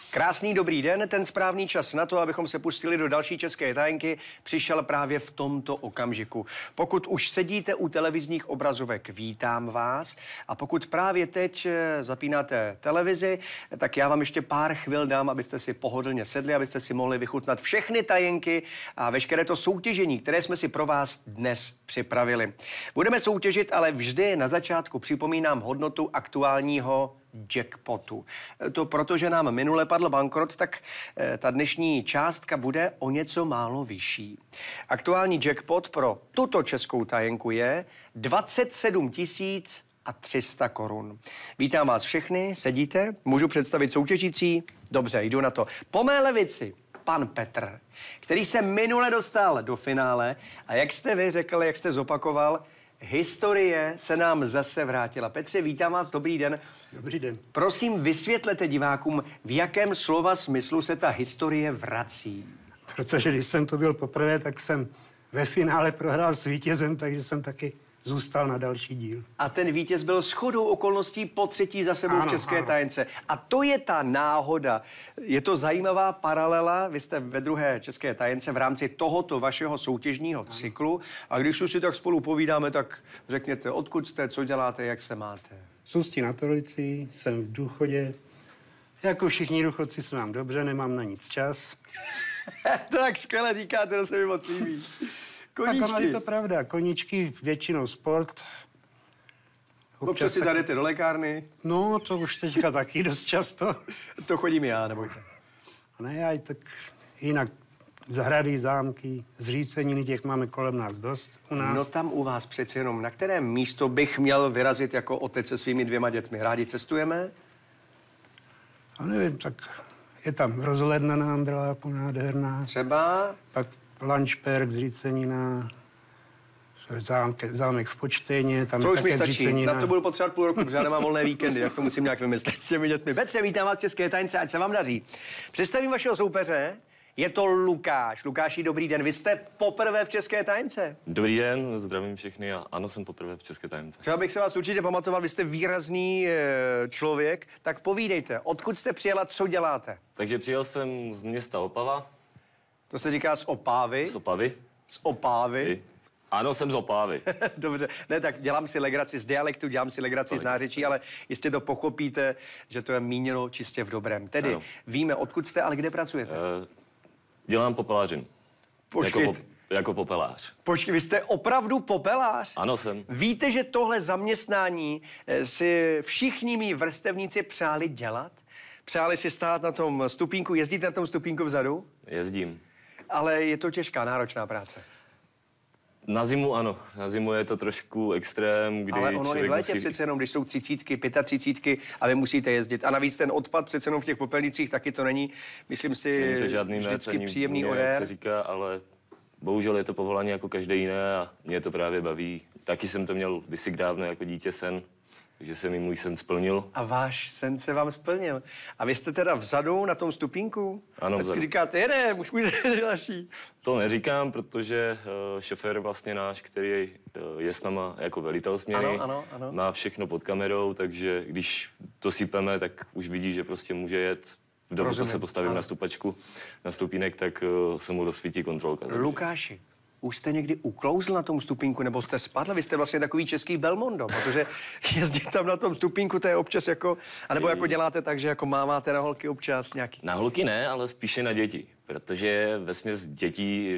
Krásný dobrý den, ten správný čas na to, abychom se pustili do další české tajenky, přišel právě v tomto okamžiku. Pokud už sedíte u televizních obrazovek, vítám vás. A pokud právě teď zapínáte televizi, tak já vám ještě pár chvil dám, abyste si pohodlně sedli, abyste si mohli vychutnat všechny tajenky a veškeré to soutěžení, které jsme si pro vás dnes připravili. Budeme soutěžit, ale vždy na začátku připomínám hodnotu aktuálního jackpotu. To protože nám minule padl bankrot, tak ta dnešní částka bude o něco málo vyšší. Aktuální jackpot pro tuto českou tajenku je 27 300 korun. Vítám vás všechny, sedíte? Můžu představit soutěžící? Dobře, jdu na to. Po mé levici pan Petr, který se minule dostal do finále a jak jste vy řekl, jak jste zopakoval, historie se nám zase vrátila. Petře, vítám vás, dobrý den. Dobrý den. Prosím, vysvětlete divákům, v jakém slova smyslu se ta historie vrací. Protože když jsem to byl poprvé, tak jsem ve finále prohrál s vítězem, takže jsem taky zůstal na další díl. A ten vítěz byl shodou okolností po třetí za sebou v české tajence. A to je ta náhoda. Je to zajímavá paralela. Vy jste ve druhé české tajence v rámci tohoto vašeho soutěžního cyklu. A když už si tak spolu povídáme, tak řekněte, odkud jste, co děláte, jak se máte. Z Ústí nad Orlicí, jsem v důchodě. Jako všichni důchodci se mám dobře, nemám na nic čas. Tak skvěle říkáte, to se mi moc líbí. Koníčky. Tak je to pravda. Koníčky, většinou sport. Občas si zajdete do lékárny. No, to už teďka taky dost často. To chodím já, nebojte. Ne, já tak jinak zahrady, zámky, zříceniny, těch máme kolem nás dost u nás. No tam u vás přeci jenom. Na které místo bych měl vyrazit jako otec se svými 2 dětmi? Rádi cestujeme? A nevím, tak je tam rozhledna na Andrláku nádherná. Třeba? Pak Lanšperk, zřícenina, zámek v Počtejně, tam to už mi stačí, zřícenina. na to budu potřebovat půl roku, protože já nemám volné víkendy, jak to musím nějak vymyslet s těmi dětmi. Petře, vítám vás v české tajence, ať se vám daří. Představím vašeho soupeře, je to Lukáš. Lukáši, dobrý den, vy jste poprvé v české tajence. Dobrý den, zdravím všechny a ano, jsem poprvé v české tajence. Třeba bych se vás určitě pamatoval, vy jste výrazný člověk, tak povídejte, odkud jste přijela, co děláte? Takže přijel jsem z města Opava. To se říká z Opávy. Z Opavy. Z Opávy. Ano, jsem z Opávy. Dobře, ne, tak dělám si legraci z dialektu, dělám si legraci z nářečí, ale jistě to pochopíte, že to je míněno čistě v dobrém. Tedy víme, odkud jste, ale kde pracujete? Dělám popelářinu. Počkejte. Jako popelář. Počkej, vy jste opravdu popelář? Ano, jsem. Víte, že tohle zaměstnání si všichni mý vrstevníci přáli dělat? Přáli si stát na tom stupínku, jezdíte na tom stupínku vzadu? Jezdím. Ale je to těžká, náročná práce. Na zimu ano, na zimu je to trošku extrém, kdy ale ono i v létě musí... přece jenom, když jsou 30, 35 a vy musíte jezdit. A navíc ten odpad přece jenom v těch popelnicích taky to není, myslím si, není to žádný vždycky met, příjemný jak odér. se říká, ale bohužel je to povolání jako každé jiné a mě to právě baví. Taky jsem to měl kdysi dávno jako dítě sen, takže se mi můj sen splnil. A váš sen se vám splnil. A vy jste teda vzadu na tom stupínku? Ano, vzadu. Teď říkáte, jedem, už můžete další. To neříkám, protože šofér vlastně náš, který je s náma jako velitel směny, ano. má všechno pod kamerou, takže když to sypeme, tak už vidí, že prostě může jet. V dobu, co se postavím na stupačku, na stupínek, tak se mu rozsvítí kontrolka. Takže. Lukáši, už jste někdy uklouzl na tom stupínku, nebo jste spadl? Vy jste vlastně takový český Belmondo, protože jezdit tam na tom stupínku, to je občas jako, anebo jako děláte tak, že jako máváte na holky občas nějaký. Na holky ne, ale spíše na děti, protože vesměs dětí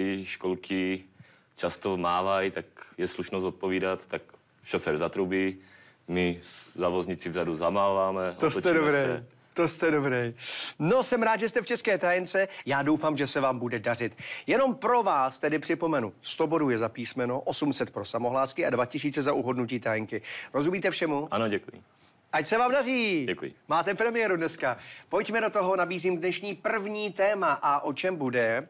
školky často mávají, tak je slušnost odpovídat, tak šofér zatrubí, my závozníci vzadu zamáváme. To jste dobrý. To jste dobrý. No, jsem rád, že jste v české tajence. Já doufám, že se vám bude dařit. Jenom pro vás tedy připomenu. 100 bodů je za písmeno, 800 pro samohlásky a 2000 za uhodnutí tajenky. Rozumíte všemu? Ano, děkuji. Ať se vám daří. Děkuji. Máte premiéru dneska. Pojďme do toho, nabízím dnešní první téma. A o čem bude?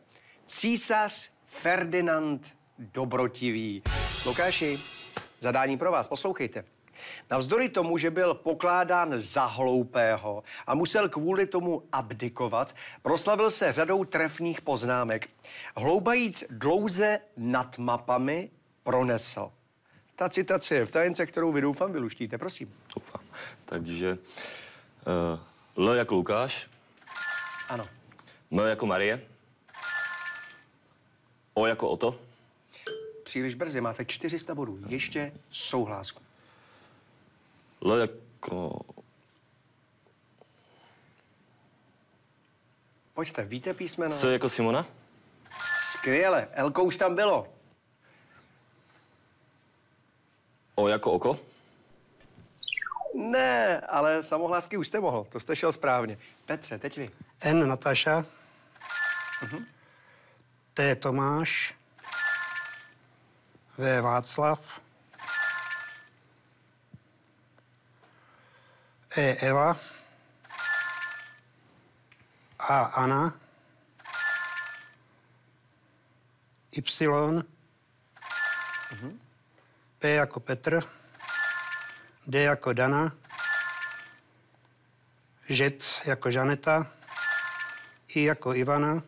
Císař Ferdinand Dobrotivý. Lukáši, zadání pro vás, poslouchejte. Navzdory tomu, že byl pokládán za hloupého a musel kvůli tomu abdikovat, proslavil se řadou trefných poznámek. Hloubajíc dlouze nad mapami pronesl. Ta citace je v tajence, kterou vy doufám vyluštíte, prosím. Doufám. Takže L jako Lukáš, Ano. M jako Marie. O jako Oto. Příliš brzy, máte 400 bodů. Ještě souhlásku. L jako... Pojďte, víte písmeno? S jako Simona. Skvěle, Elko už tam bylo. O jako Oko. Ne, ale samohlásky už jste mohl, to jste šel správně. Petře, teď vy. N Nataša. T Tomáš. V Václav. E Eva. A Anna. Y. P jako Petr. D jako Dana. Ž jako Žaneta. I jako Ivana.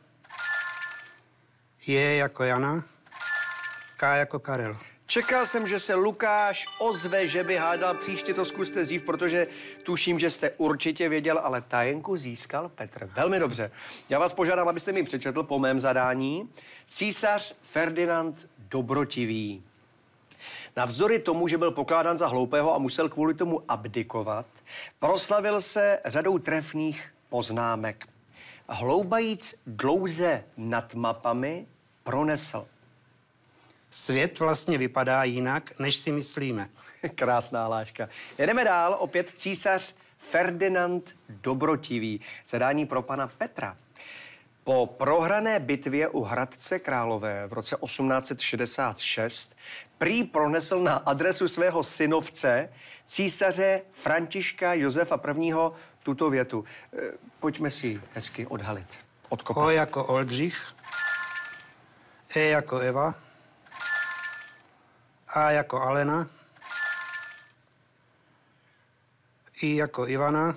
J jako Jana. K jako Karel. Čekal jsem, že se Lukáš ozve, že by hádal. Příště to zkuste dřív, protože tuším, že jste určitě věděl, ale tajenku získal Petr. Velmi dobře. Já vás požádám, abyste mi přečetl po mém zadání. Císař Ferdinand Dobrotivý. Navzdory tomu, že byl pokládán za hloupého a musel kvůli tomu abdikovat, proslavil se řadou trefných poznámek. Hloubajíc dlouze nad mapami pronesl. Svět vlastně vypadá jinak, než si myslíme. Krásná hláška. Jedeme dál, opět císař Ferdinand Dobrotivý. Zadání pro pana Petra. Po prohrané bitvě u Hradce Králové v roce 1866 prý pronesl na adresu svého synovce, císaře Františka Josefa I. tuto větu. Pojďme si hezky odhalit. Odkopat. O jako Oldřich. E jako Eva. A jako Alena. I jako Ivana.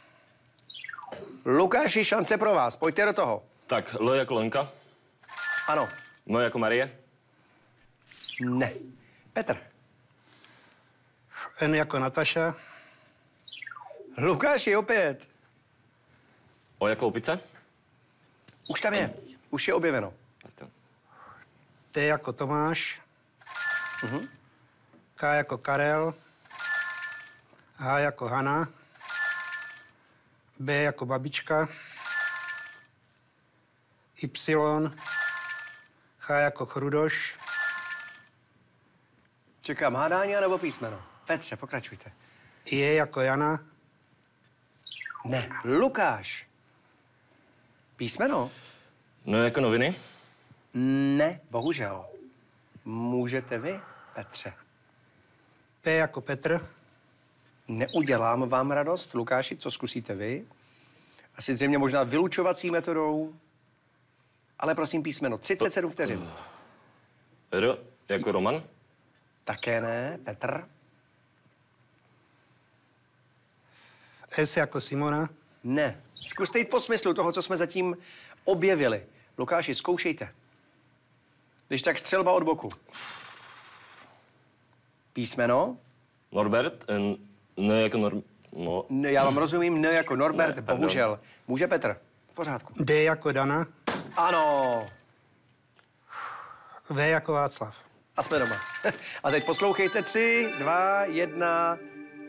Lukáši, šance pro vás. Pojďte do toho. Tak, L jako Lenka. Ano. M jako Marie. Ne. Petr. N jako Nataša. Lukáši, opět. O jako Opice. Už tam je. Už je objeveno. T jako Tomáš. K jako Karel. H jako Hana. B jako babička. Y. H jako Chrudoš. Čekám hádání nebo písmeno. Petře, pokračujte. J jako Jana. Ne. Lukáš. Písmeno? No jako Noviny. Ne, bohužel. Můžete vy, Petře. P jako Petr. Neudělám vám radost. Lukáši, co zkusíte vy? Asi zřejmě možná vylučovací metodou. Ale prosím písmeno. 37 vteřin. R jako Roman. Také ne. Petr? S jako Simona. Ne. Zkuste jít po smyslu toho, co jsme zatím objevili. Lukáši, zkoušejte. Když tak střelba od boku. Písmeno? Norbert. N jako No. Ne, já vám rozumím, ne jako Norbert, Ne, bohužel. Může Petr? V pořádku. D jako Dana. Ano. V jako Václav. A jsme doma. A teď poslouchejte 3, 2, 1.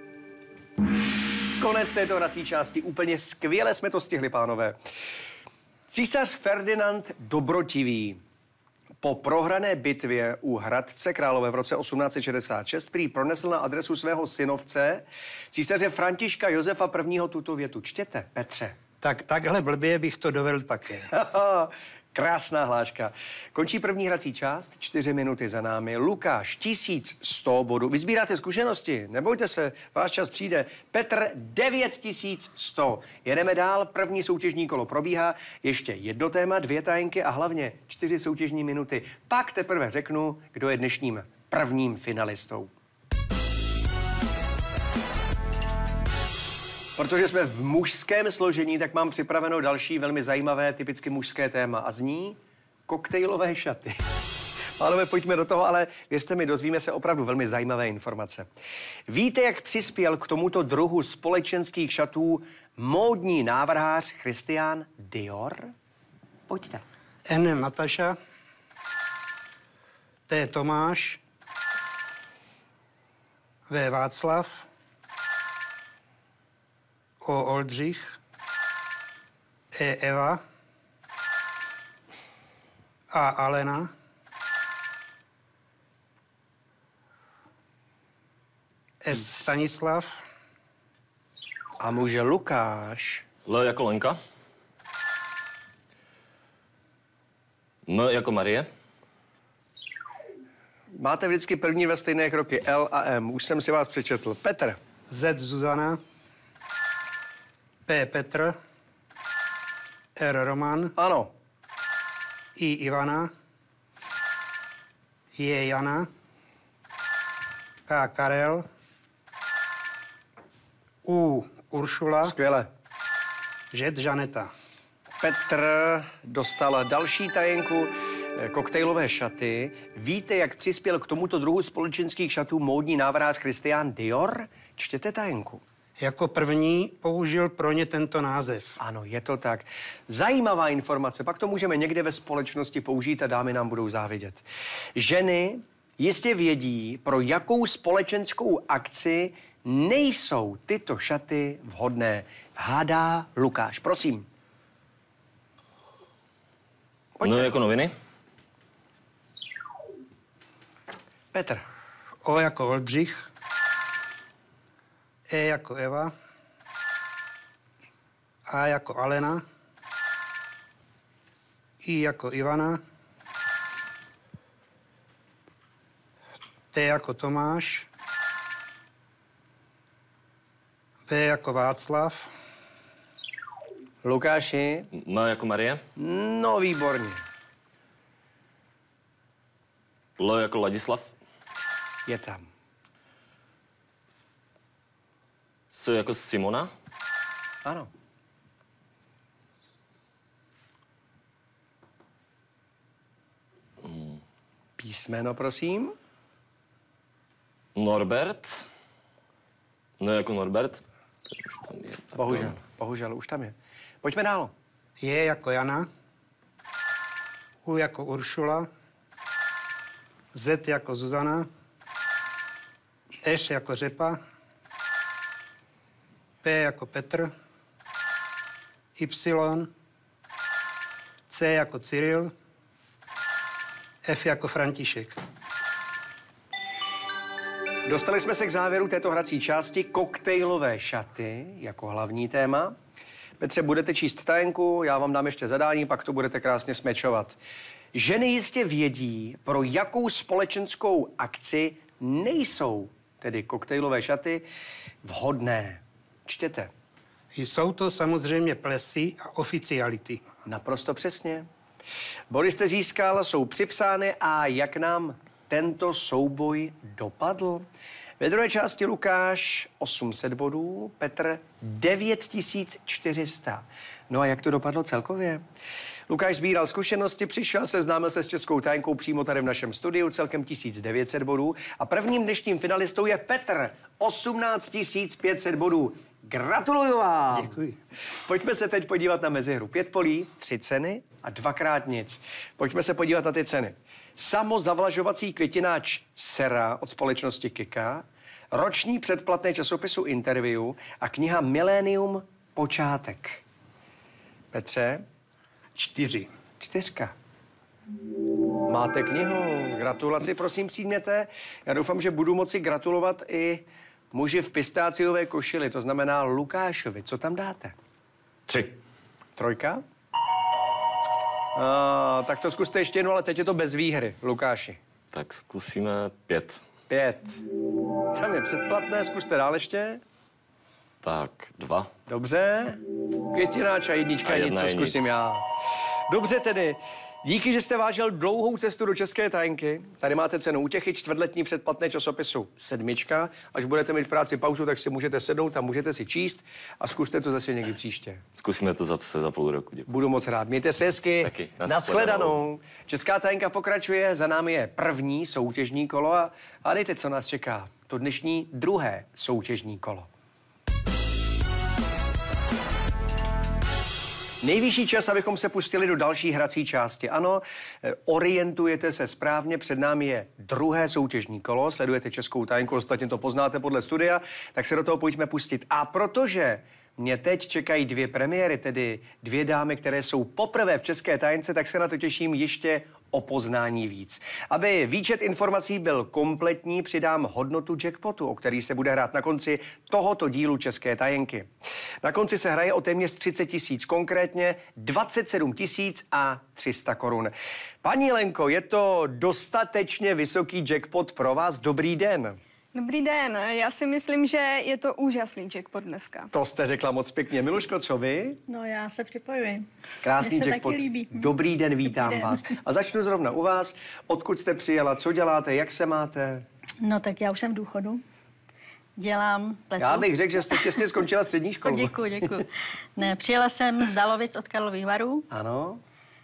Konec této hrací části. Úplně skvěle jsme to stihli, pánové. Císař Ferdinand Dobrotivý po prohrané bitvě u Hradce Králové v roce 1866 prý pronesl na adresu svého synovce, císaře Františka Josefa I. tuto větu. Čtěte, Petře. Tak takhle blbě bych to dovedl také. Krásná hláška. Končí první hrací část, 4 minuty za námi. Lukáš, 1100 bodů. Vy sbíráte zkušenosti, nebojte se, váš čas přijde. Petr, 9100. Jedeme dál, první soutěžní kolo probíhá. Ještě jedno téma, 2 tajenky a hlavně 4 soutěžní minuty. Pak teprve řeknu, kdo je dnešním prvním finalistou. Protože jsme v mužském složení, tak mám připraveno další velmi zajímavé, typicky mužské téma a zní koktejlové šaty. Pánové, pojďme do toho, ale věřte mi, dozvíme se opravdu velmi zajímavé informace. Víte, jak přispěl k tomuto druhu společenských šatů módní návrhář Christian Dior? Pojďte. N. Nataša, T. Tomáš, V. Václav, O. Oldřich, E. Eva, A. Alena, S. Stanislav, A muže Lukáš. L jako Lenka. M jako Marie. Máte vždycky první dva stejné kroky, L a M. Už jsem si vás přečetl. Petr. Z. Zuzana, P. Petr, R. Roman, Ano. I. Ivana, J. Jana, K. Karel, U. Uršula, Skvěle. Ž. Žaneta. Petr dostal další tajenku, koktejlové šaty. Víte, jak přispěl k tomuto druhu společenských šatů módní návrhář Christian Dior? Čtěte tajenku. Jako první použil pro ně tento název. Ano, je to tak. Zajímavá informace, pak to můžeme někde ve společnosti použít a dámy nám budou závidět. Ženy jistě vědí, pro jakou společenskou akci nejsou tyto šaty vhodné. Hádá Lukáš, prosím. No jako noviny. Petr. O jako Oldřich, E jako Eva, A jako Alena, I jako Ivana, T jako Tomáš, V jako Václav, Lukáši. M jako Marie. No, výborně. L jako Ladislav. Je tam. S jako Simona. Ano. Písmeno, prosím. Norbert. No jako Norbert. Už tam je. Bohužel, už tam je. Pojďme dál. J jako Jana, U jako Uršula, Z jako Zuzana, Š jako Řepa, P jako Petr, Y, C jako Cyril, F jako František. Dostali jsme se k závěru této hrací části koktejlové šaty jako hlavní téma. Petře, budete číst tajenku, já vám dám ještě zadání, pak to budete krásně smečovat. Ženy jistě vědí, pro jakou společenskou akci nejsou tedy koktejlové šaty vhodné. Čtěte. Jsou to samozřejmě plesy a oficiality. Naprosto přesně. Body jste získal, jsou připsány a jak nám tento souboj dopadl? Ve druhé části Lukáš 800 bodů, Petr 9400. No a jak to dopadlo celkově? Lukáš sbíral zkušenosti, přišel, seznámil se s českou tajenkou přímo tady v našem studiu, celkem 1900 bodů. A prvním dnešním finalistou je Petr, 18 500 bodů. Gratuluju vám! Děkuji. Pojďme se teď podívat na mezihru. 5 polí, 3 ceny a 2x nic. Pojďme se podívat na ty ceny. Samozavlažovací květináč Sera od společnosti Kika, roční předplatné časopisu Interview a kniha Milénium Počátek. Petře? 4. 4. Máte knihu. Gratulaci, prosím, přijměte. Já doufám, že budu moci gratulovat i muži v pistáciové košili, to znamená Lukášovi. Co tam dáte? 3. 3? Tak to zkuste ještě jednou, ale teď je to bez výhry, Lukáši. Tak zkusíme 5. 5. Tam je předplatné, zkuste dál ještě. Tak 2. Dobře. Květináč a jednička, A nic, jedna to je zkusím nic. já. Dobře tedy. Díky, že jste vážil dlouhou cestu do České tajenky. Tady máte cenu útěchy, čtvrtletní předplatné časopisu Sedmička. Až budete mít v práci pauzu, tak si můžete sednout a můžete si číst a zkuste to zase někdy příště. Zkusíme to zase za půl roku. Děkuji. Budu moc rád. Mějte se hezky. Taky. Nashledanou. Česká tajenka pokračuje, za námi je první soutěžní kolo a hádejte, co nás čeká. To dnešní druhé soutěžní kolo. Nejvyšší čas, abychom se pustili do další hrací části. Ano, orientujete se správně, před námi je druhé soutěžní kolo, sledujete Českou tajenku, ostatně to poznáte podle studia, tak se do toho pojďme pustit. A protože mě teď čekají dvě premiéry, tedy dvě dámy, které jsou poprvé v České tajence, tak se na to těším ještě o poznání víc. Aby výčet informací byl kompletní, přidám hodnotu jackpotu, o který se bude hrát na konci tohoto dílu České tajenky. Na konci se hraje o téměř 30 000, konkrétně 27 300 korun. Paní Lenko, je to dostatečně vysoký jackpot pro vás? Dobrý den. Dobrý den, já si myslím, že je to úžasný jackpot dneska. To jste řekla moc pěkně. Miluško, co vy? No já se připojuji. Krásný Mně se jackpot. taky líbí. Dobrý den, vítám Dobrý den. vás. A začnu zrovna u vás. Odkud jste přijela, co děláte, jak se máte? No tak já už jsem v důchodu. Dělám pletu. Já bych řekl, že jste těsně skončila střední školu. Děkuji. Ne, přijela jsem z Dalovic od Karlových Varů. Ano.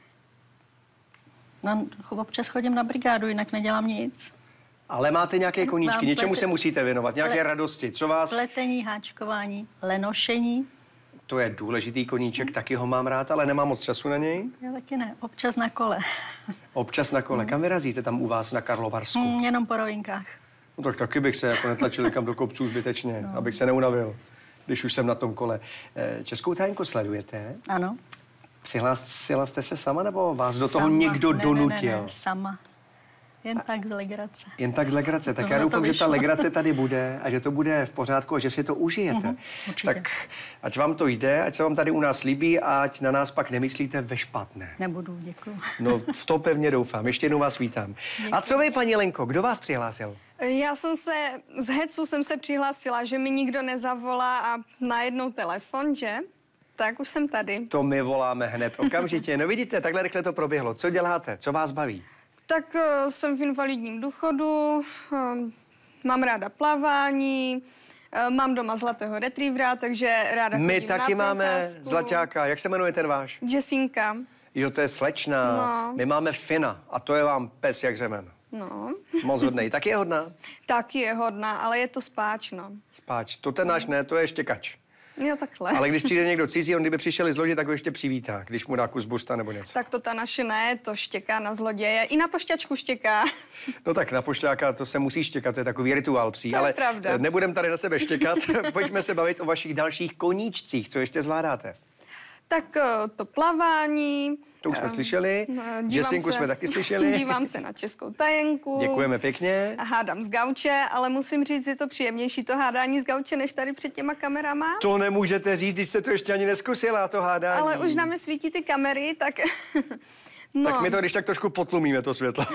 No, občas chodím na brigádu, jinak nedělám nic. Ale máte nějaké koníčky, Mám něčemu plete- se musíte věnovat, nějaké radosti. Co vás... Pletení, háčkování, lenošení. To je důležitý koníček, taky ho mám rád, ale nemám moc času na něj. Já taky ne, občas na kole. Občas na kole. Kam vyrazíte tam u vás na Karlovarsku? Jenom po rovinkách. No tak taky bych se jako netlačil někam do kopců zbytečně, abych se neunavil, když už jsem na tom kole. Českou tajenku sledujete? Ano. Přihlásila jste se sama, nebo vás do toho Sama. někdo Ne, donutil? Ne, sama. Jen tak z legrace. Jen tak z legrace. Tak No, já to doufám, že ta vyšlo. legrace tady bude a že to bude v pořádku a že si to užijete. určitě. Tak ať vám to jde, ať se vám tady u nás líbí a ať na nás pak nemyslíte ve špatné. Nebudu, děkuji. No, v to pevně doufám. Ještě jednou vás vítám. A co vy, paní Lenko, kdo vás přihlásil? Já jsem se, z hecu jsem se přihlásila, že mi nikdo nezavolá a najednou telefon, že? Tak už jsem tady. To my voláme hned okamžitě. No vidíte, takhle rychle to proběhlo. Co děláte? Co vás baví? Tak jsem v invalidním důchodu, mám ráda plavání, mám doma zlatého retrievera, takže ráda My chodím taky na máme procházku. zlaťáka. Jak se jmenuje ten váš? Jessinka. Jo, to je slečna. No. My máme Fina a to je vám pes jak řemen. No, Moc hodnej. Taky je hodná? taky je hodná, ale je to spáč, no. Spáč. To ten náš ne, to je štěkač. Jo, takhle. Ale když přijde někdo cizí, on kdyby přišel z lodi, tak ho ještě přivítá, když mu dá kus busta nebo něco. Tak to ta naše ne, to štěká na zloděje. I na pošťačku štěká. No tak na pošťáka to se musí štěkat, to je takový rituál psí. To je Ale pravda. nebudem tady na sebe štěkat, pojďme se bavit o vašich dalších koníčcích. Co ještě zvládáte? Tak to plavání. To už jsme slyšeli, dívám Jessinku se- jsme taky slyšeli. Dívám se na Českou tajenku. Děkujeme pěkně. A hádám z gauče, ale musím říct, je to příjemnější to hádání z gauče, než tady před těma kamerama. To nemůžete říct, když jste to ještě ani neskusila, to hádání. Ale už na mě svítí ty kamery, tak... no, Tak my to když tak trošku potlumíme, to světlo.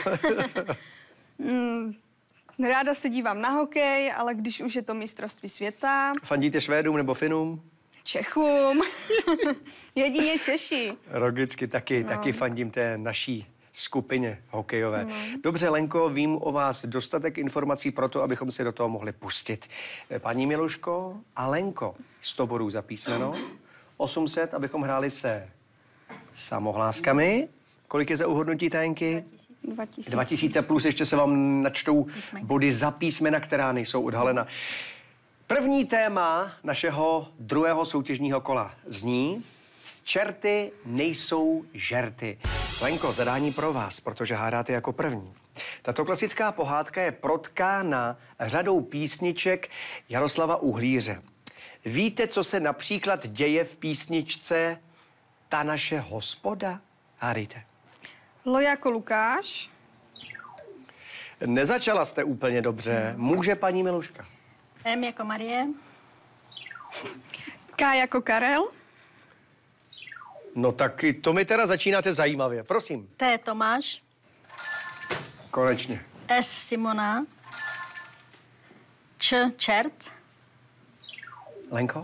ráda se dívám na hokej, ale když už je to mistrovství světa, Fandíte Švédům nebo Finům? Čechům, jedině Češi. Logicky taky fandím té naší skupině hokejové. Dobře, Lenko, vím o vás dostatek informací pro to, abychom se do toho mohli pustit. Paní Miluško a Lenko, 100 bodů za písmeno, 800, abychom hráli se samohláskami. Kolik je za uhodnutí tajenky? 2000. 2000 plus, ještě se vám načtou body za písmena, která nejsou odhalena. První téma našeho druhého soutěžního kola zní: z čerty nejsou žerty. Lenko, zadání pro vás, protože hádáte jako první. Tato klasická pohádka je protkána řadou písniček Jaroslava Uhlíře. Víte, co se například děje v písničce Ta naše hospoda? Hádejte. Lo jako Lukáš, Nezačala jste úplně dobře. Může paní Miluška. M jako Marie. K jako Karel, No tak to mi teda začínáte zajímavě. Prosím. T Tomáš. Konečně. S Simona. Č Čert. Lenko?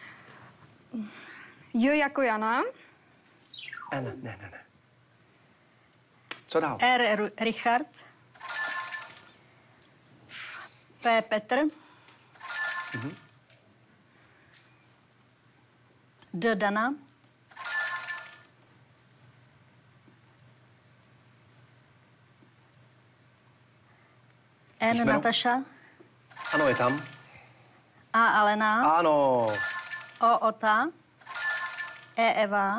J jako Jana, Ne. Co dál? Richard. P. Petr. D. Dana. N. Písmeno? Nataša. Ano, je tam. A. Alena. Ano. O. Ota. E. Eva.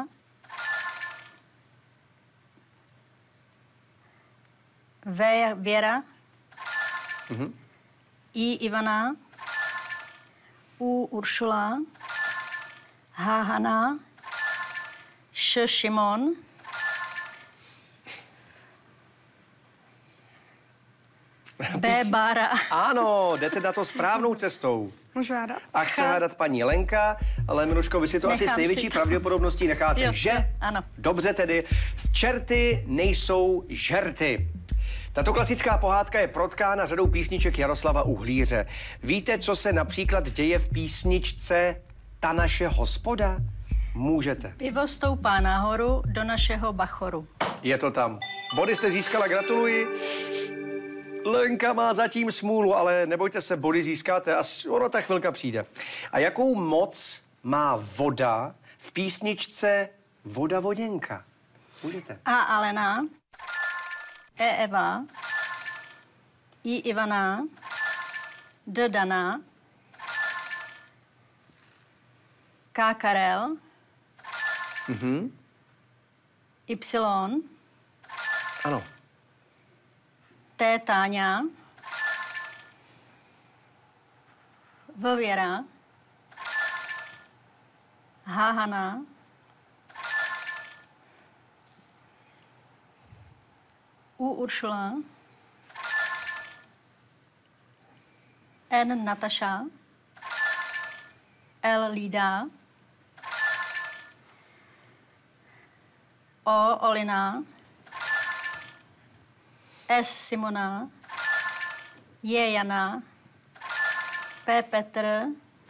V. Věra. I. Ivana. U. Uršula. H. Hana. Š. Šimon. B. Bára. Ano, jdete na to správnou cestou. Můžu hádat? A chce hádat paní Lenka, ale Miluško, vy si to asi s Nechám největší si to. pravděpodobností necháte, Jo, že? jo, ano. Dobře tedy. Z čerty nejsou žerty. Tato klasická pohádka je protkána řadou písniček Jaroslava Uhlíře. Víte, co se například děje v písničce Ta naše hospoda? Můžete. Pivo stoupá nahoru do našeho bachoru. Je to tam. Body jste získala, gratuluji. Lenka má zatím smůlu, ale nebojte se, body získáte a ono ta chvilka přijde. A jakou moc má voda v písničce Voda voděnka? Můžete. A. Alena. E. Eva. I. Ivana. D. Dana. K. Karel. Y. Ano. T. Táňa. V. Věra. H. Hana. U. Uršula. N. Nataša. L. Lída. O. Olina. S. Simona. J. Jana. P. Petr.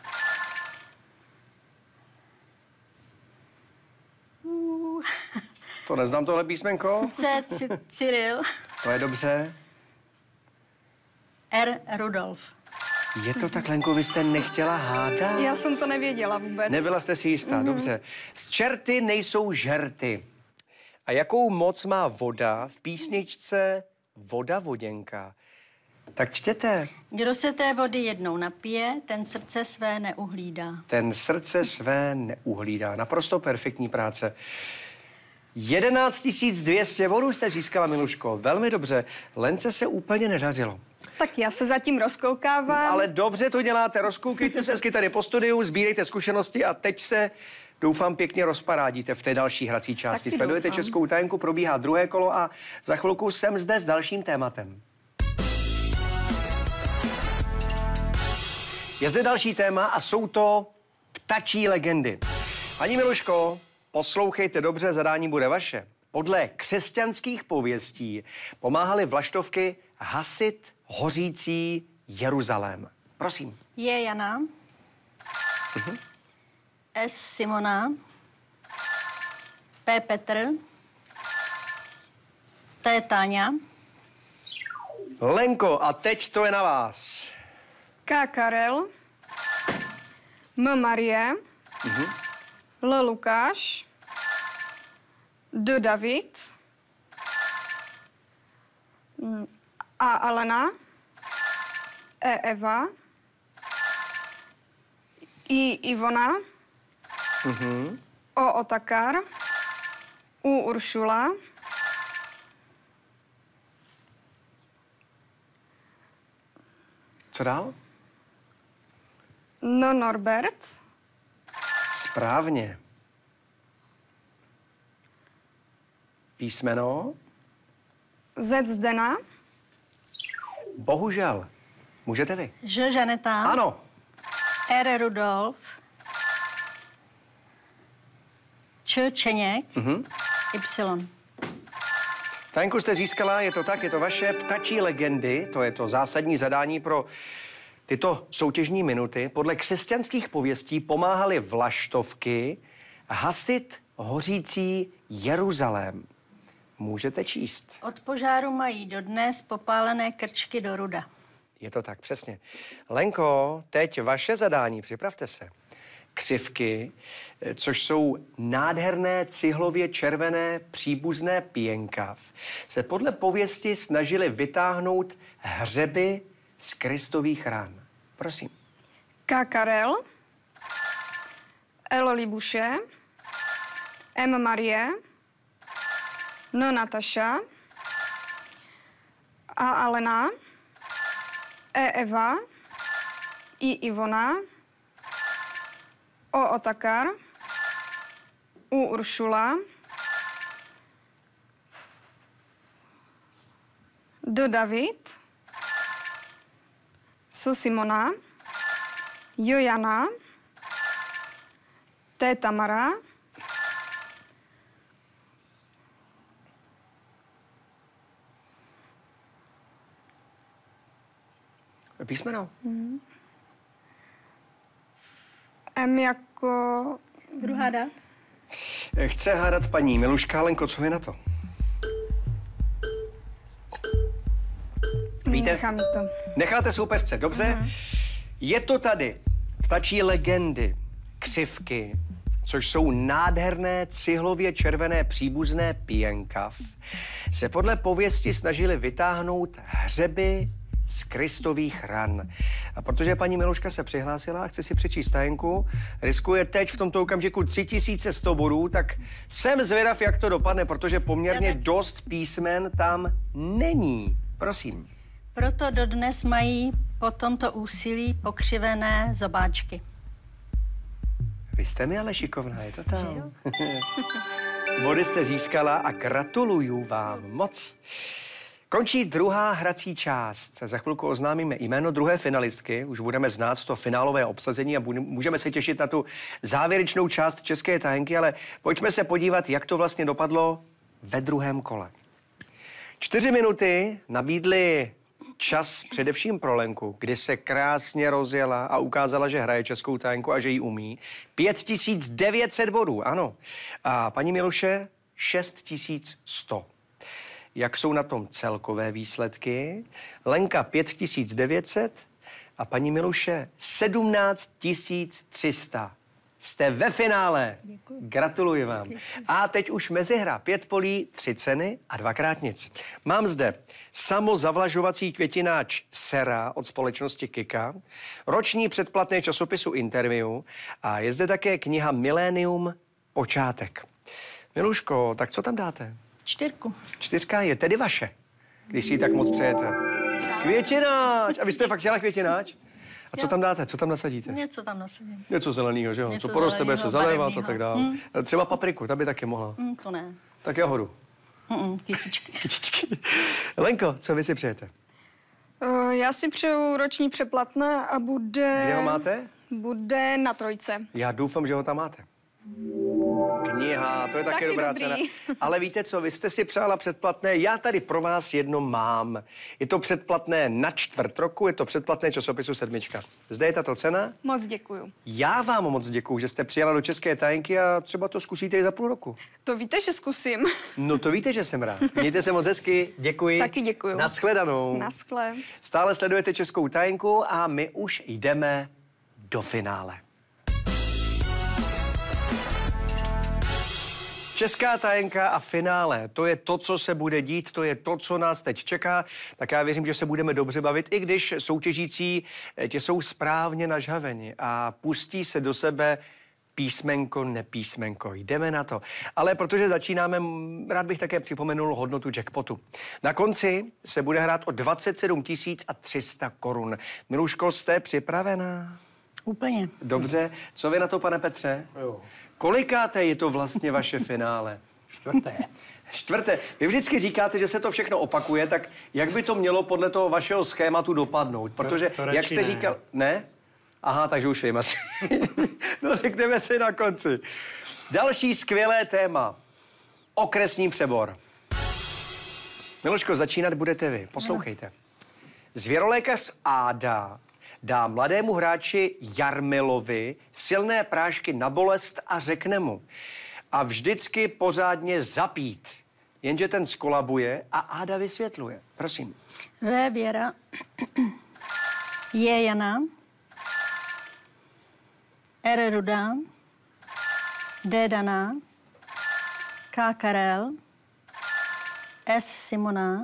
To neznám tohle písmenko. C. Cyril. To je dobře. R. Rudolf. Je to tak, Lenko, vy jste nechtěla hádat? Já jsem to nevěděla vůbec. Nebyla jste si jistá, dobře. Z čerty nejsou žerty. A jakou moc má voda v písničce Voda voděnka? Tak čtěte. Kdo se té vody jednou napije, ten srdce své neuhlídá. Ten srdce své neuhlídá. Naprosto perfektní práce. 11 200 bodů jste získala, Miluško. Velmi dobře. Lence se úplně nedařilo. Tak já se zatím rozkoukávám. Ale dobře to děláte. Rozkoukejte se hezky tady po studiu, sbírejte zkušenosti a teď se, doufám, pěkně rozparádíte v té další hrací části. Taky Sledujete doufám. Českou tajenku, probíhá druhé kolo a za chvilku jsem zde s dalším tématem. Je zde další téma a jsou to ptačí legendy. Paní Miluško, poslouchejte dobře, zadání bude vaše. Podle křesťanských pověstí pomáhaly vlaštovky hasit hořící Jeruzalém. Prosím. J. Jana. S. Simona. P. Petr. T. Táňa. Lenko, a teď to je na vás. K. Karel. M. Marie. L. Lukáš. D. David. A. Alena. E. Eva. I. Ivona. O. Otakar. U. Uršula. Co dál? N. Norbert. Správně. Písmeno? Z. Zdena. Bohužel. Můžete vy. Ž. Žaneta. Ano. R. Rudolf. Č. Čeněk. Y. Tajenku jste získala, je to tak, je to vaše ptačí legendy, to je to zásadní zadání pro tyto soutěžní minuty. Podle křesťanských pověstí pomáhaly vlaštovky hasit hořící Jeruzalém. Můžete číst. Od požáru mají dodnes popálené krčky do ruda. Je to tak, přesně. Lenko, teď vaše zadání, připravte se. Ksivky, což jsou nádherné cihlově červené příbuzné pěnkav, se podle pověsti snažili vytáhnout hřeby z Kristových ran. Prosím. K. Karel, L. Libuše, M. Marie, N. Nataša, A. Alena, E. Eva, I. Ivona, O. Otakar, U. Uršula, D. David, S. Simona, J. Jana, T. Tamara, Písmeno. M jako... Budu hádat? Chce hádat paní Miluška. Lenko, co vy na to? Víte? Nechám to. Necháte soupeřce, dobře? Je to tady. Ptačí legendy, ksivky, což jsou nádherné cihlově červené příbuzné pěnkav, se podle pověsti snažili vytáhnout hřeby z Kristových ran. A protože paní Miluška se přihlásila a chce si přečíst tajenku, riskuje teď v tomto okamžiku 3100 bodů, tak jsem zvědav, jak to dopadne, protože poměrně dost písmen tam není. Prosím. Proto dodnes mají po tomto úsilí pokřivené zobáčky. Vy jste mi ale šikovná, je to tam. Body jste získala a gratuluju vám moc. Končí druhá hrací část. Za chvilku oznámíme jméno druhé finalistky. Už budeme znát to finálové obsazení a můžeme se těšit na tu závěrečnou část české tajenky, ale pojďme se podívat, jak to vlastně dopadlo ve druhém kole. 4 minuty nabídly čas především pro Lenku, kdy se krásně rozjela a ukázala, že hraje českou tajenku a že ji umí. 5900 bodů, ano. A paní Miluše 6100. Jak jsou na tom celkové výsledky? Lenka 5900 a paní Miluše 17300. Jste ve finále. Děkuji. Gratuluji vám. Děkuji. A teď už mezihra. 5 polí, 3 ceny a 2krát nic. Mám zde samozavlažovací květináč Sera od společnosti Kika, roční předplatné časopisu Interview a je zde také kniha Milénium Počátek. Miluško, tak co tam dáte? 4. 4 je tedy vaše, když si ji tak moc přejete. Květináč! A vy jste fakt chtěla květináč? A co tam dáte? Co tam nasadíte? Něco tam nasadím. Něco zeleného, že jo? Něco co poroste, bude se zalévat a barevnýho. tak dále. Třeba papriku, ta by taky mohla. To ne. Tak jahodu. Kytičky. Kytičky. Lenko, co vy si přejete? Já si přeju roční přeplatné a bude... Kde ho máte? Bude na 3. Já doufám, že ho tam máte. Kniha, to je taky dobrá dobrý. cena. Ale víte co, vy jste si přála předplatné, já tady pro vás jedno mám. Je to předplatné na 4 roku, je to předplatné časopisu 7. Zde je tato cena. Moc děkuju. Já vám moc děkuju, že jste přijela do české tajenky a třeba to zkusíte i za půl roku. To víte, že zkusím. No to víte, že jsem rád. Mějte se moc hezky, děkuji. Taky děkuju. Nashledanou. Naschle. Stále sledujete českou tajenku a my už jdeme do finále. Česká tajenka a finále, to je to, co se bude dít, to je to, co nás teď čeká. Tak já věřím, že se budeme dobře bavit, i když soutěžící tě jsou správně nažhaveni a pustí se do sebe písmenko, nepísmenko. Jdeme na to. Ale protože začínáme, rád bych také připomenul hodnotu jackpotu. Na konci se bude hrát o 27 300 korun. Miluško, jste připravená? Úplně. Dobře. Co vy na to, pane Petře? Jo. Kolikáté je to vlastně vaše finále? 4. Vy vždycky říkáte, že se to všechno opakuje, tak jak by to mělo podle toho vašeho schématu dopadnout? Protože, to jak jste říkal... Ne? Aha, takže už vím asi. No, řekneme si na konci. Další skvělé téma. Okresní přebor. Miloško, začínat budete vy. Poslouchejte. Zvěrolékař Áda dá mladému hráči Jarmilovi silné prášky na bolest a řekne mu: a vždycky pořádně zapít. jenže ten skolabuje a Áda vysvětluje. Prosím. V Věra, J Jana, R Ruda, D Dana, K Karel, S Simona,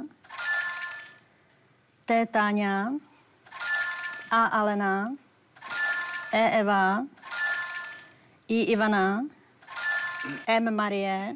T Táňa, A Alena, E Eva, I Ivana, M Marie.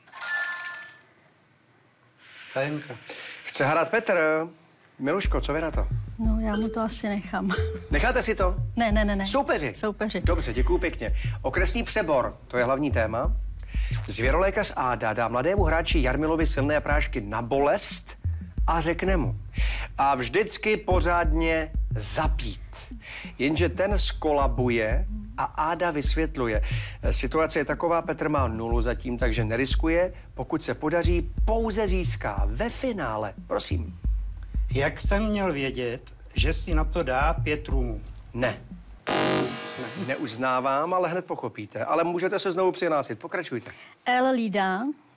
Tajenka. Chce hrát Petr. Miluško, co vy na to? No, já mu to asi nechám. Necháte si to? Ne. Soupeři. Soupeři. Dobře, děkuju pěkně. Okresní přebor, to je hlavní téma. Zvěrolékař Áda dá mladému hráči Jarmilovi silné prášky na bolest a řekne mu. A vždycky pořádně zapít. Jenže ten skolabuje a Áda vysvětluje. Situace je taková, Petr má 0 zatím, takže neriskuje. Pokud se podaří, pouze získá ve finále. Prosím. Jak jsem měl vědět, že si na to dá 5 rumů? Ne. Neuznávám, ale hned pochopíte. Ale můžete se znovu přihlásit. Pokračujte. L Lída,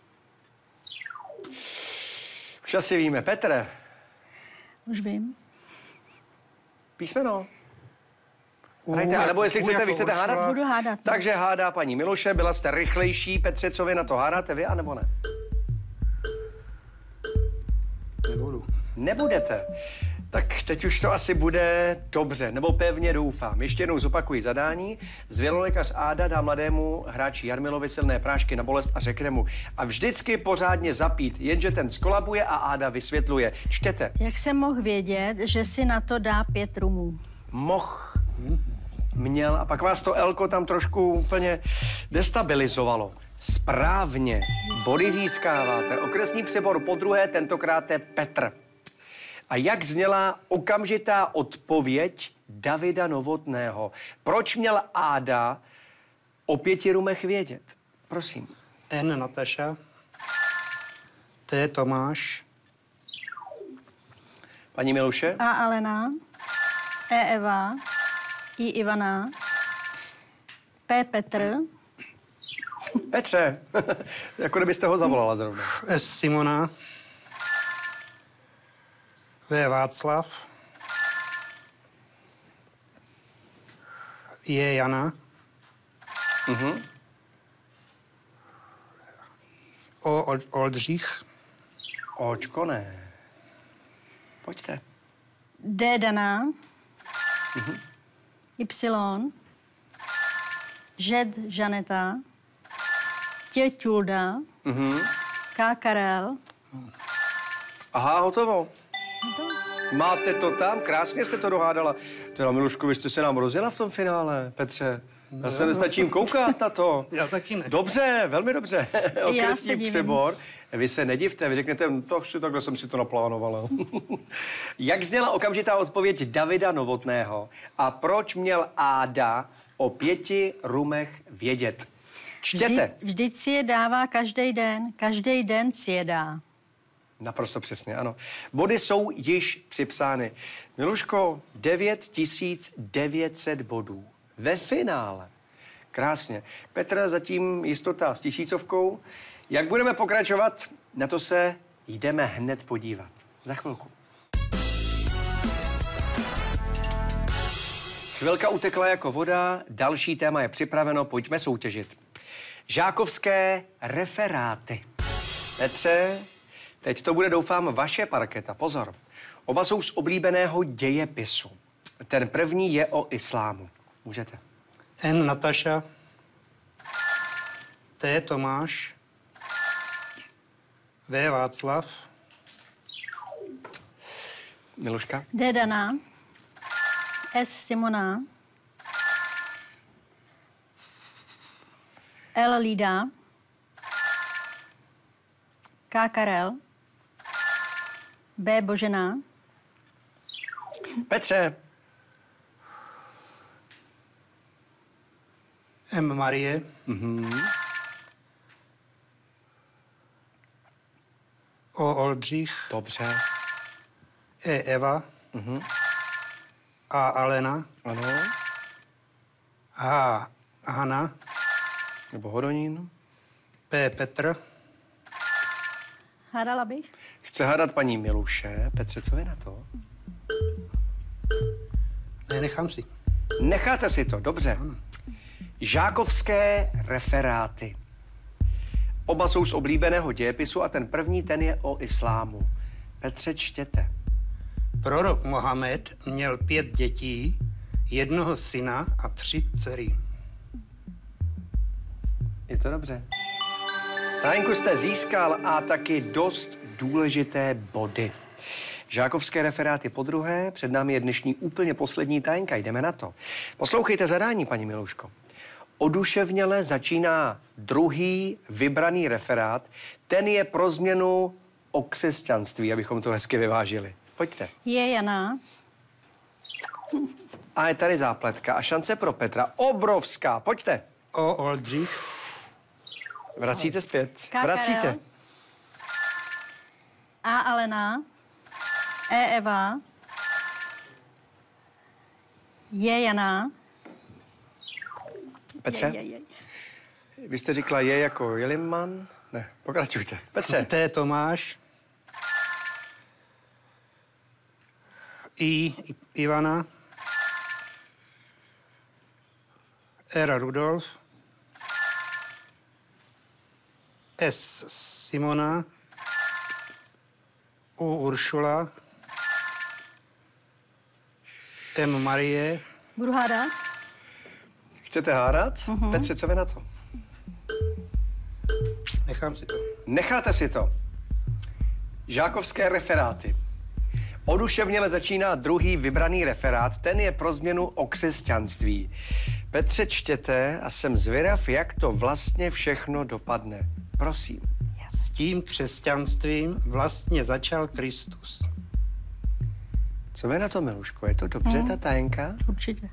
Už asi víme. Petr, už vím. písmeno. Hrajte, anebo jestli chcete, vy chcete hádat? Budu hádat. Takže hádá paní Miloše, byla jste rychlejší. Petře, co vy na to hádáte, vy, anebo ne? Nebudu. Nebudete. Tak teď už to asi bude dobře, nebo pevně doufám. Ještě jednou zopakuji zadání. Zvěrolékař Áda dá mladému hráči Jarmilovi silné prášky na bolest a řekne mu. A vždycky pořádně zapít, jenže ten skolabuje a Áda vysvětluje. Čtete. Jak jsem mohl vědět, že si na to dá 5 rumů? Měl a pak vás to Elko tam trošku úplně destabilizovalo. Správně. Body získáváte. Okresní přebor podruhé, tentokrát je Petr. A jak zněla okamžitá odpověď Davida Novotného? Proč měl Áda o 5 rumech vědět? Prosím. N Nataša, T Tomáš, Paní Miluše? A Alena, E Eva, I Ivana, P Petr, Petře, jako kdybyste ho zavolala zrovna. S Simona, V Václav, J Jana, O Oldřich, Očko ne. Pojďte. D Dana, Y, Žed Žaneta, Tě Tulda, K Karel. Aha, hotovo. Máte to tam? Krásně jste to dohádala. Teda, Milušku, vy jste se nám rozjela v tom finále, Petře. Já se nestačím koukat na to. Já taky ne. Dobře, velmi dobře. se Okresní divím. přebor. Vy se nedivte, vy řeknete, takhle jsem si to naplánovala. Jak zněla okamžitá odpověď Davida Novotného a proč měl Áda o 5 rumech vědět? Čtěte. Vždyť si je dává každý den si je dá. Naprosto přesně, ano. Body jsou již připsány. Miluško, 9900 bodů. Ve finále. Krásně. Petr, zatím jistota s 1000. Jak budeme pokračovat, na to se jdeme hned podívat. Za chvilku. Chvilka utekla jako voda, další téma je připraveno, pojďme soutěžit. Žákovské referáty. Petře, teď to bude, doufám, vaše parketa. Pozor. Oba jsou z oblíbeného dějepisu. Ten první je o islámu. Můžete. N Nataša, T Tomáš, V Václav, Miluška. D Dana, S Simona, L Lída, K Karel, B Božena, Petře. M Marie, O Oldřich, Dobře. E Eva, A Alena, Ano. H Hana, Nebo Hodonín. P Petr, Hádala bych? Chce hádat paní Miluše. Petře, co vy na to? Ne, nechám si. Necháte si to, dobře. Žákovské referáty. Oba jsou z oblíbeného dějepisu a ten první, ten je o islámu. Petře, čtěte. Prorok Mohamed měl 5 dětí, 1 syna a 3 dcery. Je to dobře. Tajenku jste získal a taky dost důležité body. Žákovské referáty podruhé, před námi je dnešní úplně poslední tajenka, jdeme na to. Poslouchejte zadání, paní Miluško. Oduševněle začíná druhý vybraný referát, ten je pro změnu o křesťanství, abychom to hezky vyvážili. Pojďte. Je Jana. A je tady zápletka a šance pro Petra obrovská. Pojďte. O Oldřich, Vracíte zpět. K. Vracíte. Karel. A Alena. E Eva. Je Jana. Petře, vy jste říkala je jako Jeliman? Ne, pokračujte. Petře. T. Tomáš, I. Ivana, R. Rudolf, S. Simona, U. Uršula, M. Marie, Budu hádat? Chcete hádat? Petře, co vy na to? nechám si to. Necháte si to. Žákovské referáty. Oduševněle začíná druhý vybraný referát, ten je pro změnu o křesťanství. Petře, čtěte a jsem zvědav, jak to vlastně všechno dopadne. Prosím. S tím křesťanstvím vlastně začal Kristus. Co vy na to, Miluško? Je to dobře, ta tajenka? Určitě.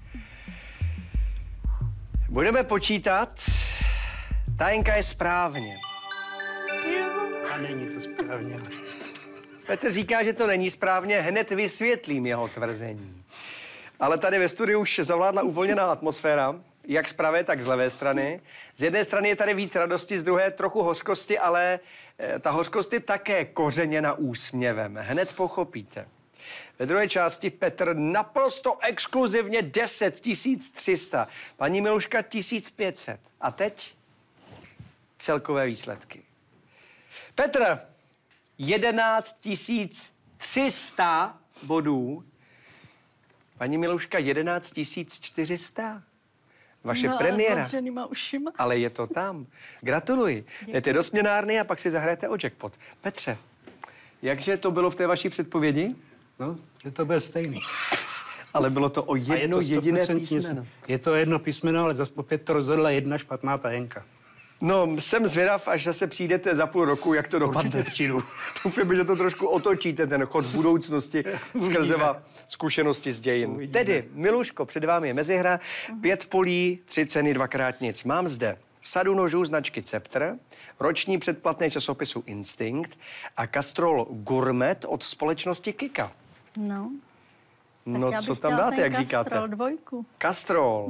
Budeme počítat. Tajenka je správně. A není to správně. Petr říká, že to není správně, hned vysvětlím jeho tvrzení. Ale tady ve studiu už zavládla uvolněná atmosféra, jak z pravé, tak z levé strany. Z jedné strany je tady víc radosti, z druhé trochu hořkosti, ale ta hořkost je také kořeněna úsměvem. Hned pochopíte. Ve druhé části Petr naprosto exkluzivně 10 300, paní Miluška 1500. A teď celkové výsledky. Petr 11 300 bodů, paní Miluška 11 400. Vaše premiéra. Ale je to tam. Gratuluji. Jdete do směnárny a pak si zahrajete o jackpot. Petře, jakže to bylo v té vaší předpovědi? No, že to byl stejný. Ale bylo to o jedno jediné písmeno. Je to jedno písmeno, ale zase opět to rozhodla jedna špatná tajenka. No, jsem zvědav, až zase přijdete za půl roku, jak to dopadne. Určitě přijdu. Doufám, že to trošku otočíte, ten chod v budoucnosti skrze zkušenosti z dějin. Tedy, Miluško, před vámi je mezihra, 5 polí, 3 ceny, 2x nic. Mám zde sadu nožů značky Ceptr, roční předplatné časopisu Instinct a kastrol Gourmet od společnosti Kika. No. No, já co bych tam chtěla dáte, ten jak říkáte? Kastrol 2. Kastrol.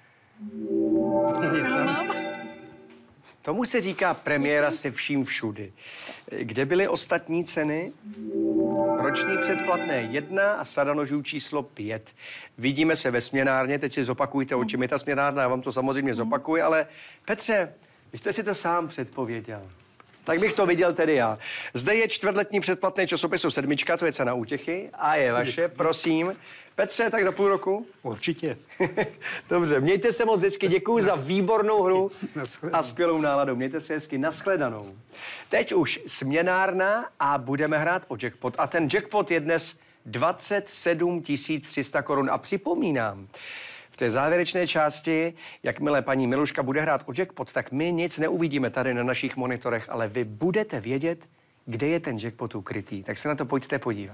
Mám. Tomu se říká premiéra se vším všudy. Kde byly ostatní ceny? Roční předplatné 1 a sada nožů číslo 5. Vidíme se ve směnárně, teď si zopakujte, o čem je ta směnárna, já vám to samozřejmě zopakuji, ale Petře, vy jste si to sám předpověděl. Tak bych to viděl tedy já. Zde je čtvrtletní předplatné časopisu 7, to je cena útěchy a je vaše, prosím. Petře, tak za půl roku? Určitě. Dobře, mějte se moc hezky, děkuji za výbornou hru Nashledanou. a skvělou náladu. Mějte se hezky, nashledanou. Teď už směnárna a budeme hrát o jackpot. A ten jackpot je dnes 27 300 korun. A připomínám, v té závěrečné části, jakmile paní Miluška bude hrát o jackpot, tak my nic neuvidíme tady na našich monitorech, ale vy budete vědět, kde je ten jackpot ukrytý. Tak se na to pojďte podívat.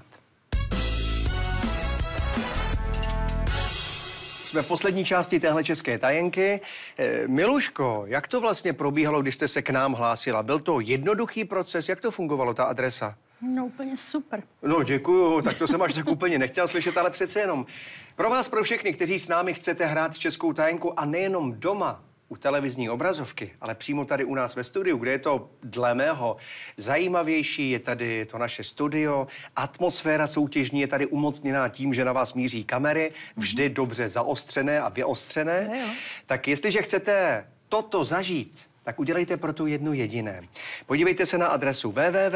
Jsme v poslední části téhle české tajenky. Miluško, jak to vlastně probíhalo, když jste se k nám hlásila? Byl to jednoduchý proces? Jak to fungovalo, ta adresa? No úplně super. No děkuju, tak to jsem až tak úplně nechtěl slyšet, ale přece jenom. Pro vás, pro všechny, kteří s námi chcete hrát českou tajenku a nejenom doma, u televizní obrazovky, ale přímo tady u nás ve studiu, kde je to dle mého zajímavější, je tady to naše studio, atmosféra soutěžní je tady umocněná tím, že na vás míří kamery, vždy dobře zaostřené a vyostřené. Tak jestliže chcete toto zažít, tak udělejte pro to jedno jediné. Podívejte se na adresu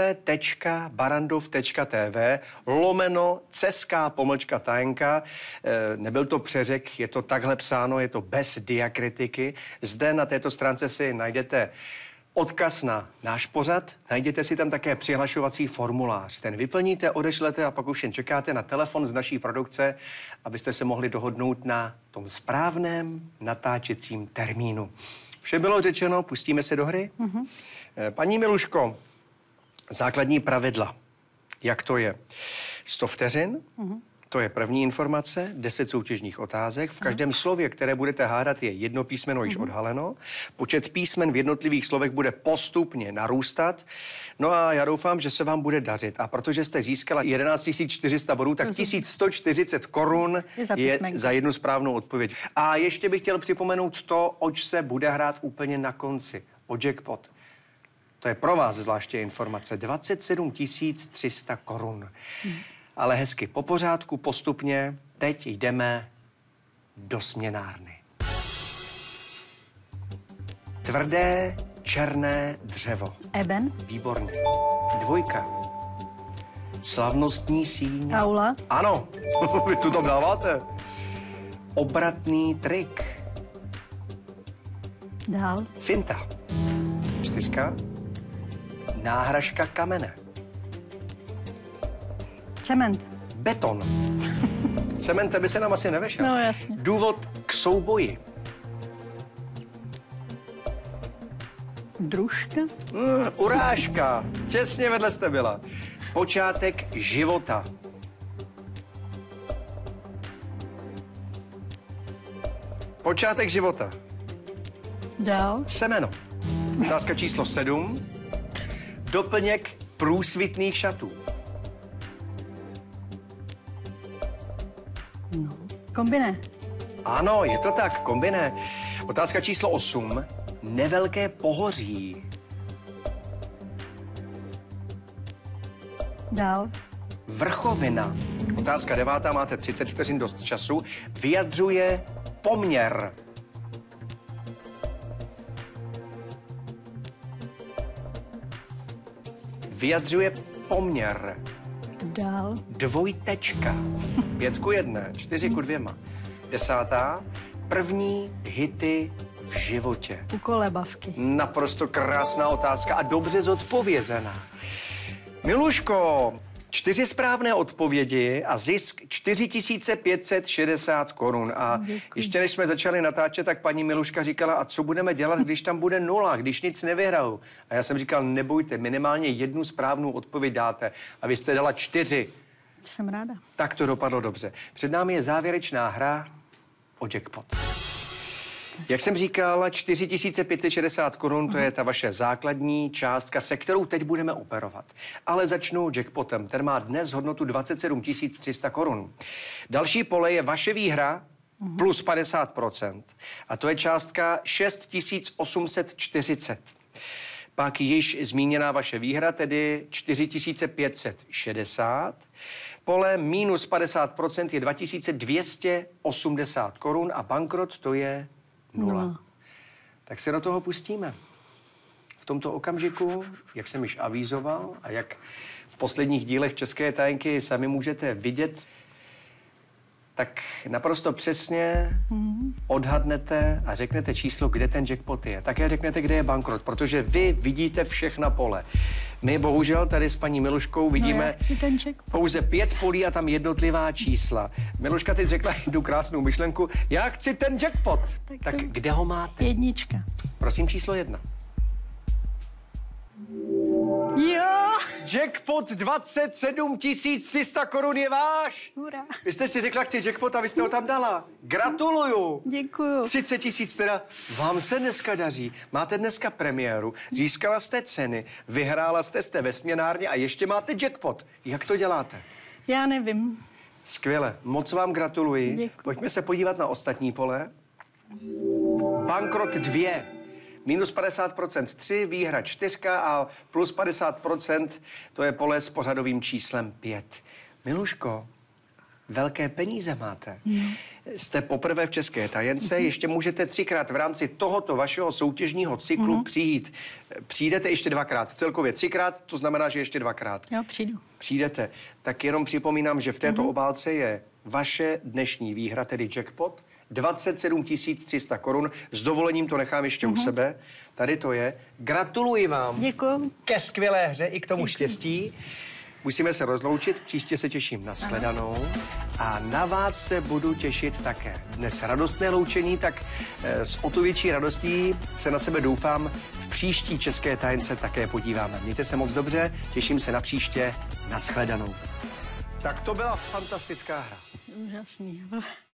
www.barandov.tv/ceská-tajenka. Nebyl to přeřek, je to takhle psáno, je to bez diakritiky. Zde na této stránce si najdete odkaz na náš pořad, najděte si tam také přihlašovací formulář. Ten vyplníte, odešlete a pak už jen čekáte na telefon z naší produkce, abyste se mohli dohodnout na tom správném natáčecím termínu. Vše bylo řečeno, pustíme se do hry? Paní Miluško, základní pravidla. Jak to je? 100 vteřin, to je první informace, 10 soutěžních otázek. V každém slově, které budete hádat, je jedno písmeno již odhaleno. Počet písmen v jednotlivých slovech bude postupně narůstat. No a já doufám, že se vám bude dařit. A protože jste získala 11 400 bodů, tak 1140 korun je za jednu správnou odpověď. A ještě bych chtěl připomenout to, oč se bude hrát úplně na konci. O jackpot. To je pro vás zvláště informace. 27 300 korun. Ale hezky po pořádku, postupně. Teď jdeme do směnárny. Tvrdé černé dřevo. Eben. Výborně. 2. Slavnostní síň. Aula. Ano, vy tu to dáváte. Obratný trik. Dál. Finta. 4. Náhražka kamene. Cement. Beton. Cement by se nám asi nevešel. No jasně. Důvod k souboji. Družka. Urážka. Těsně vedle jste byla. Počátek života. Počátek života. Dál. Semeno. Otázka číslo 7. Doplněk průsvitných šatů. Kombiné. Ano, je to tak, kombiné. Otázka číslo 8. Nevelké pohoří. Dál. Vrchovina. Otázka 9. Máte 30 vteřin dost času. Vyjadřuje poměr. Vyjadřuje poměr. Dál. 2. 5:1, 4:2. 10. První hity v životě. U kolebavky. Naprosto krásná otázka a dobře zodpovězená. Miluško, 4 správné odpovědi a zisk 4560 korun. A ještě než jsme začali natáčet, tak paní Miluška říkala, a co budeme dělat, když tam bude 0, když nic nevyhraju. A já jsem říkal, nebojte, minimálně jednu správnou odpověď dáte. A vy jste dala 4. Jsem ráda. Tak to dopadlo dobře. Před námi je závěrečná hra o jackpot. Jak jsem říkal, 4560 korun, to je ta vaše základní částka, se kterou teď budeme operovat. Ale začnu jackpotem. Ten má dnes hodnotu 27 300 korun. Další pole je vaše výhra plus 50%. A to je částka 6840. Pak již zmíněná vaše výhra, tedy 4560. Pole minus 50% je 2280 korun a bankrot to je 0. Tak se do toho pustíme. V tomto okamžiku, jak jsem již avízoval a jak v posledních dílech České tajenky sami můžete vidět, tak naprosto přesně odhadnete a řeknete číslo, kde ten jackpot je. Také řeknete, kde je bankrot, protože vy vidíte všechna pole. My bohužel tady s paní Miluškou vidíme pouze 5 polí a tam jednotlivá čísla. Miluška teď řekla jednu krásnou myšlenku. Já chci ten jackpot. Tak kde ho máte? 1. Prosím číslo 1. Jo! Jackpot 27 300 korun je váš. Hurá. Vy jste si řekla, chci jackpot a vy jste ho tam dala. Gratuluju. Děkuju. 30 000 teda. Vám se dneska daří. Máte dneska premiéru. Získala jste ceny. Vyhrála jste ve směnárně a ještě máte jackpot. Jak to děláte? Já nevím. Skvěle. Moc vám gratuluji. Děkuji. Pojďme se podívat na ostatní pole. bankrot 2. Minus 50% 3, výhra 4 a plus 50% to je pole s pořadovým číslem 5. Miluško, velké peníze máte. Jste poprvé v České tajence, ještě můžete 3krát v rámci tohoto vašeho soutěžního cyklu přijít. Přijdete ještě 2krát, celkově 3krát, to znamená, že ještě 2krát. Jo, přijdu. Přijdete. Tak jenom připomínám, že v této obálce je vaše dnešní výhra, tedy jackpot, 27 300 korun. S dovolením to nechám ještě u sebe. Tady to je. Gratuluji vám. Děkuju. Ke skvělé hře i k tomu štěstí. Musíme se rozloučit, příště se těším na shledanou a na vás se budu těšit také. Dnes radostné loučení, tak s o to větší radostí se na sebe doufám v příští České tajence také podíváme. Mějte se moc dobře, těším se na příště, na shledanou. Tak to byla fantastická hra. Úžasný.